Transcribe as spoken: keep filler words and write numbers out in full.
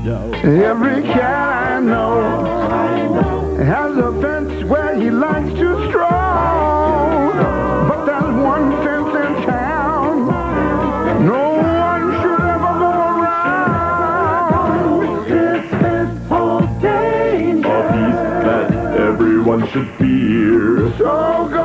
Every cat I know has a fence where he likes to stroll. But there's one fence in town no one should ever go around. This fence holds danger, a piece that everyone should fear. So go